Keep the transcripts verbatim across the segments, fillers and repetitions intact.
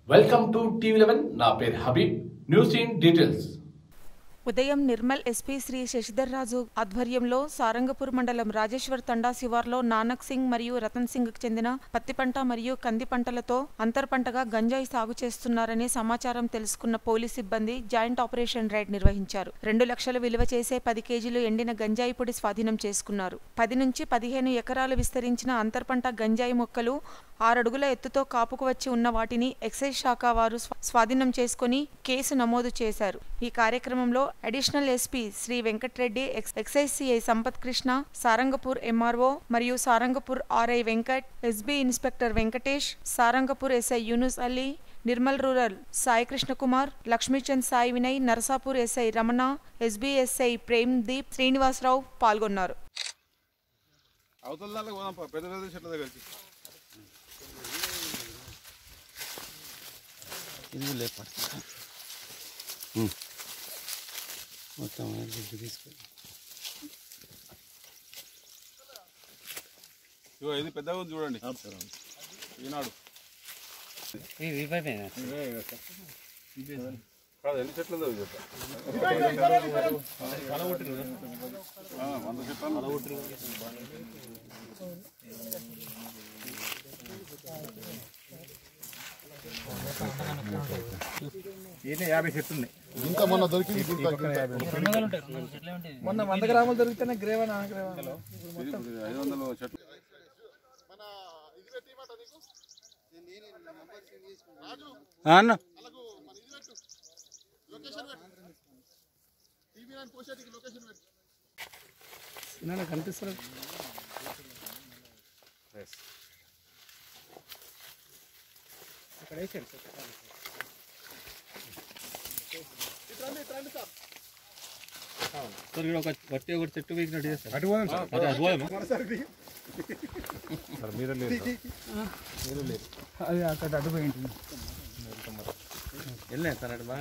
Welcome to TV eleven. నా పేరు Habib. News in details. ఉదయం నిర్మల్ ఎస్పీ శ్రీ శశిధర్ రాజు ఆధ్వర్యంలో సారంగపూర్ మండలం రాజేశ్వర్ తండా శివార్లో నానక్ సింగ్ మరియు రతన్ సింగ్ కు చెందిన పత్తి పంట మరియు కంది పంటలతో అంతర్ పంటగా గంజాయి సాగు చేస్తున్నారనే సమాచారం తెలుసుకున్న పోలీస్ సిబ్బంది జాయింట్ ఆపరేషన్ రైడ్ నిర్వహించారు. రెండు లక్షల విలువ చేసే పది కేజీలు ఎండిన గంజాయి పొడి స్వాధీనం చేసుకున్నారు. పది నుంచి పదిహేను ఎకరాలు విస్తరించిన అంతర్ పంట గంజాయి మొక్కలు ఆరడుగుల ఎత్తుతో కాపుకు వచ్చి ఉన్న వాటిని ఎక్సైజ్ శాఖ వారు స్వాధీనం చేసుకుని కేసు నమోదు చేశారు. ఈ కార్యక్రమంలో additional SP Shri Venkatreddy, excise CI Sampath Krishna, Sarangapur MRO మరియు Sarangapur RI Venkat, SB inspector Venkatesh, Sarangapur SI Yunus Ali, Nirmal rural Sai Krishna Kumar, Lakshmichand Sai Vinay, Narasapur SI Ramana, SB SI Prem Deep, Srinivasarao పాల్గొన్నారు. ఇది లేపడుతుంది మొత్తం గుడ్డు తీసుకొని ఇది పెద్దగా ఉంది చూడండి. ఈనాడు ఎన్ని చెట్లు వంద చెట్లు యాభై చెట్లు ఉన్నాయి. ఇంకా మొన్న దొరికింది మొన్న వంద గ్రాములు దొరికితేనే గ్రేవన్ ఐదు వందల చెట్లు. అన్న కనిపిస్తారు అక్కడ వేసారు ఒక వట్టి ఒకటి చెట్టు వేసినట్టు చేస్తారు. అది అక్కడ అడ్డు పోయి ఉంటుంది. వెళ్ళాను సార్ అటు బాగా.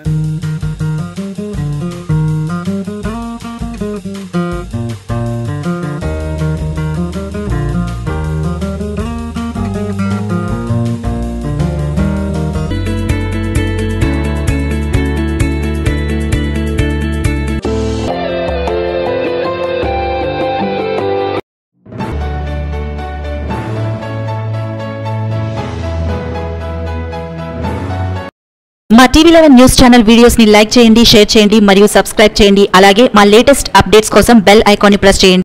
మా TV eleven news channel videos ని లైక్ చేయండి, షేర్ చేయండి మరియు సబ్స్క్రైబ్ చేయండి. అలాగే మా లేటెస్ట్ అప్డేట్స్ కోసం బెల్ ఐకాన్ ని ప్రెస్ చేయండి.